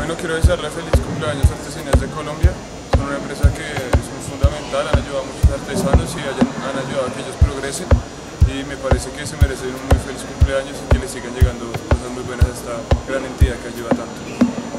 Bueno, quiero desearle feliz cumpleaños a Artesanías de Colombia. Son una empresa que es muy fundamental, han ayudado a muchos artesanos y han ayudado a que ellos progresen. Y me parece que se merecen un muy feliz cumpleaños y que les sigan llegando cosas muy buenas a esta gran entidad que ayuda tanto.